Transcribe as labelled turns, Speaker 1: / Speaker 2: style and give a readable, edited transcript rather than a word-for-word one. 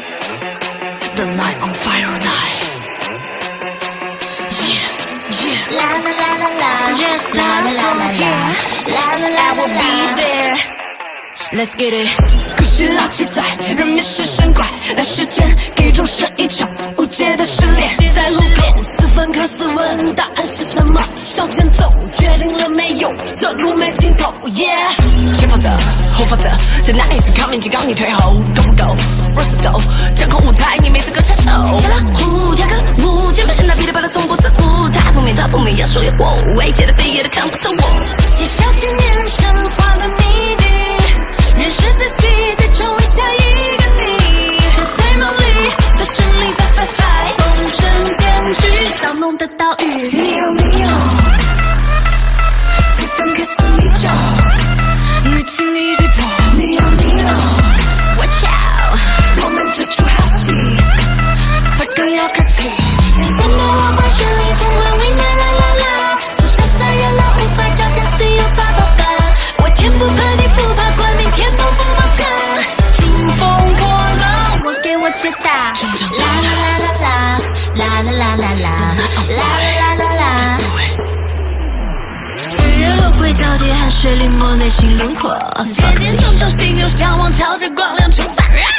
Speaker 1: The night on fire night. Yeah, yeah.
Speaker 2: La la la la la.
Speaker 1: Yes,
Speaker 2: la la la la la. La la la
Speaker 1: I will be there. Let's get it. 可惜老气在，人面是神怪，那时间给终是一场无解的失恋。在路口四分刻四问答案是什么？向前走，决定了没有？这路没尽头。Yeah，
Speaker 3: 前方的，后方的，在那一次抗命警告你退后，够不够 ？Rose 斗，掌控舞台，你没资格插手。
Speaker 1: 下了舞，跳个舞，键盘现在噼里啪啦从不自负，他不明他不明，要属于我，未解的非也的看不透我。写下千年神话的谜底。认识自己，再成为下一个你。在梦里的胜利，fight，风声前去造梦的岛屿。四分刻四一招，你请你击破。Watch out， 我们这出好戏，才更要客气。
Speaker 2: 前面浪花绚丽，童话为难啦啦啦，不杀散人了，无法招架，See you 爸爸爸。
Speaker 1: 我天不怕地不怕，冠冕天崩不怕疼，珠峰破浪，我给我解答。
Speaker 2: 啦啦啦啦啦，啦啦啦啦啦，啦啦啦啦。
Speaker 1: 日月轮回交叠，汗水临摹内心轮廓，点点重重心有向往，朝着光亮出发。